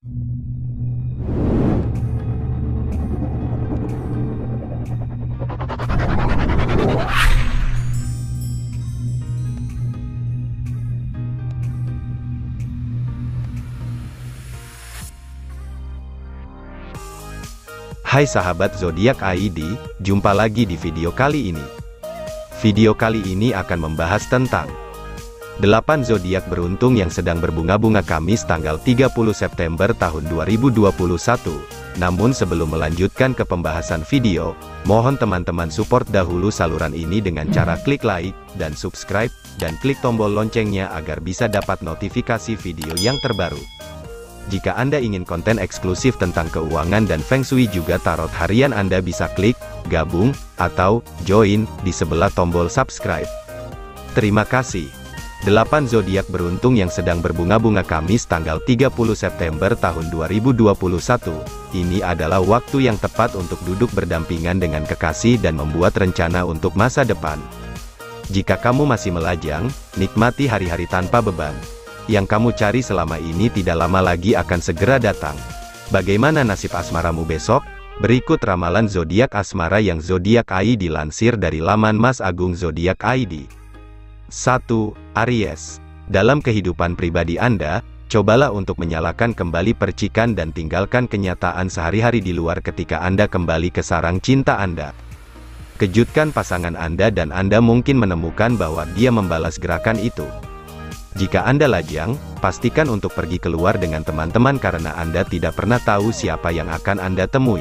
Hai sahabat Zodiak ID, jumpa lagi di video kali ini. Video kali ini akan membahas tentang 8 zodiak beruntung yang sedang berbunga-bunga Kamis tanggal 30 September tahun 2021. Namun sebelum melanjutkan ke pembahasan video, mohon teman-teman support dahulu saluran ini dengan cara klik like, dan subscribe, dan klik tombol loncengnya agar bisa dapat notifikasi video yang terbaru. Jika Anda ingin konten eksklusif tentang keuangan dan Feng Shui juga tarot harian, Anda bisa klik, gabung, atau join, di sebelah tombol subscribe. Terima kasih. 8 zodiak beruntung yang sedang berbunga-bunga Kamis tanggal 30 September tahun 2021. Ini adalah waktu yang tepat untuk duduk berdampingan dengan kekasih dan membuat rencana untuk masa depan. Jika kamu masih melajang, nikmati hari-hari tanpa beban. Yang kamu cari selama ini tidak lama lagi akan segera datang. Bagaimana nasib asmaramu besok? Berikut ramalan zodiak asmara yang Zodiak ID dilansir dari laman Mas Agung Zodiak ID. 1. Aries. Dalam kehidupan pribadi Anda, cobalah untuk menyalakan kembali percikan dan tinggalkan kenyataan sehari-hari di luar ketika Anda kembali ke sarang cinta Anda. Kejutkan pasangan Anda dan Anda mungkin menemukan bahwa dia membalas gerakan itu. Jika Anda lajang, pastikan untuk pergi keluar dengan teman-teman karena Anda tidak pernah tahu siapa yang akan Anda temui.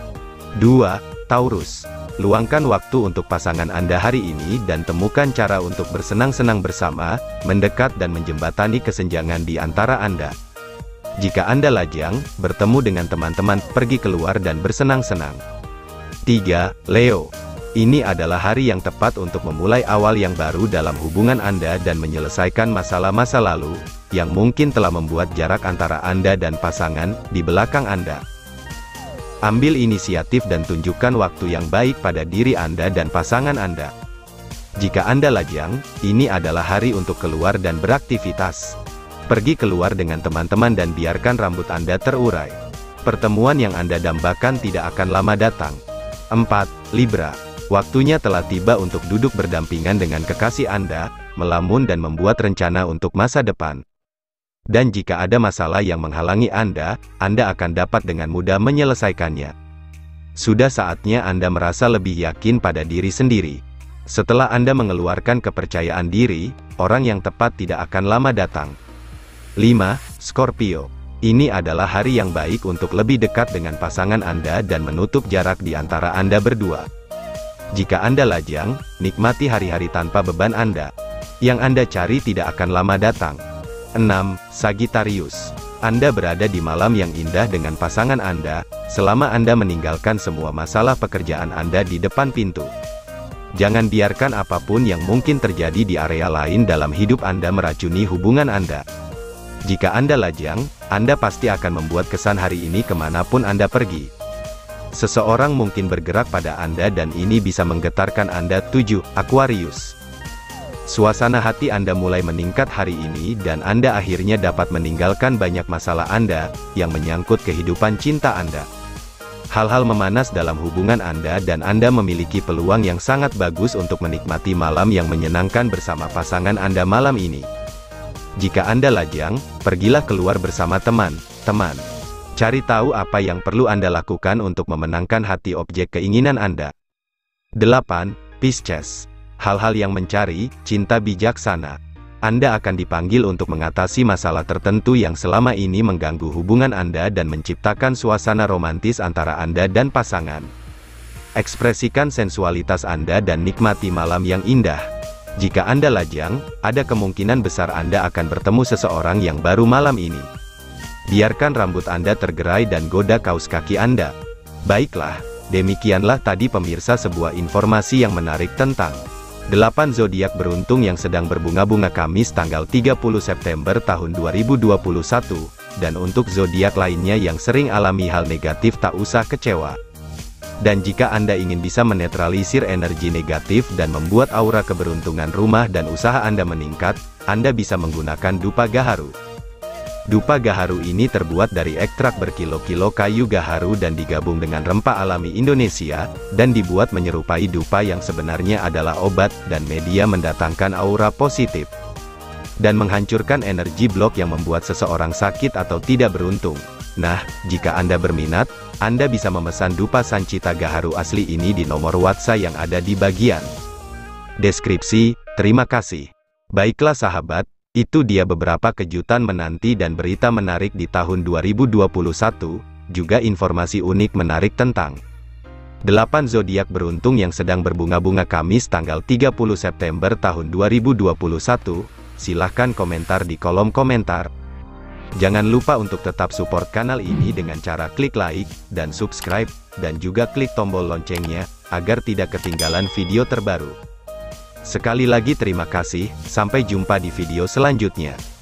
2. Taurus. Luangkan waktu untuk pasangan Anda hari ini dan temukan cara untuk bersenang-senang bersama, mendekat dan menjembatani kesenjangan di antara Anda. Jika Anda lajang, bertemu dengan teman-teman, pergi keluar dan bersenang-senang. 3. Leo. Ini adalah hari yang tepat untuk memulai awal yang baru dalam hubungan Anda dan menyelesaikan masalah masa lalu, yang mungkin telah membuat jarak antara Anda dan pasangan, di belakang Anda. Ambil inisiatif dan tunjukkan waktu yang baik pada diri Anda dan pasangan Anda. Jika Anda lajang, ini adalah hari untuk keluar dan beraktivitas. Pergi keluar dengan teman-teman dan biarkan rambut Anda terurai. Pertemuan yang Anda dambakan tidak akan lama datang. 4. Libra. Waktunya telah tiba untuk duduk berdampingan dengan kekasih Anda, melamun dan membuat rencana untuk masa depan. Dan jika ada masalah yang menghalangi Anda akan dapat dengan mudah menyelesaikannya. Sudah saatnya Anda merasa lebih yakin pada diri sendiri. Setelah Anda mengeluarkan kepercayaan diri, orang yang tepat tidak akan lama datang. 5. Scorpio. Ini adalah hari yang baik untuk lebih dekat dengan pasangan Anda dan menutup jarak di antara Anda berdua. Jika Anda lajang, nikmati hari-hari tanpa beban Anda. Yang Anda cari tidak akan lama datang. 6. Sagittarius. Anda berada di malam yang indah dengan pasangan Anda, selama Anda meninggalkan semua masalah pekerjaan Anda di depan pintu. Jangan biarkan apapun yang mungkin terjadi di area lain dalam hidup Anda meracuni hubungan Anda. Jika Anda lajang, Anda pasti akan membuat kesan hari ini kemanapun Anda pergi. Seseorang mungkin bergerak pada Anda dan ini bisa menggetarkan Anda. 7. Aquarius. Suasana hati Anda mulai meningkat hari ini dan Anda akhirnya dapat meninggalkan banyak masalah Anda, yang menyangkut kehidupan cinta Anda. Hal-hal memanas dalam hubungan Anda dan Anda memiliki peluang yang sangat bagus untuk menikmati malam yang menyenangkan bersama pasangan Anda malam ini. Jika Anda lajang, pergilah keluar bersama teman-teman. Cari tahu apa yang perlu Anda lakukan untuk memenangkan hati objek keinginan Anda. 8. Pisces. Hal-hal yang mencari cinta bijaksana. Anda akan dipanggil untuk mengatasi masalah tertentu yang selama ini mengganggu hubungan Anda dan menciptakan suasana romantis antara Anda dan pasangan. Ekspresikan sensualitas Anda dan nikmati malam yang indah. Jika Anda lajang, ada kemungkinan besar Anda akan bertemu seseorang yang baru malam ini. Biarkan rambut Anda tergerai dan goda kaus kaki Anda. Baiklah, demikianlah tadi pemirsa sebuah informasi yang menarik tentang 8 zodiak beruntung yang sedang berbunga-bunga Kamis tanggal 30 September tahun 2021. Dan untuk zodiak lainnya yang sering alami hal negatif, tak usah kecewa. Dan jika Anda ingin bisa menetralisir energi negatif dan membuat aura keberuntungan rumah dan usaha Anda meningkat, Anda bisa menggunakan dupa gaharu. Dupa gaharu ini terbuat dari ekstrak berkilo-kilo kayu gaharu dan digabung dengan rempah alami Indonesia, dan dibuat menyerupai dupa yang sebenarnya adalah obat dan media mendatangkan aura positif, dan menghancurkan energi blok yang membuat seseorang sakit atau tidak beruntung. Nah, jika Anda berminat, Anda bisa memesan dupa Sancita gaharu asli ini di nomor WhatsApp yang ada di bagian deskripsi. Terima kasih. Baiklah sahabat, itu dia beberapa kejutan menanti dan berita menarik di tahun 2021, juga informasi unik menarik tentang 8 zodiak beruntung yang sedang berbunga-bunga Kamis tanggal 30 September tahun 2021. Silahkan komentar di kolom komentar. Jangan lupa untuk tetap support kanal ini dengan cara klik like, dan subscribe, dan juga klik tombol loncengnya, agar tidak ketinggalan video terbaru. Sekali lagi terima kasih, sampai jumpa di video selanjutnya.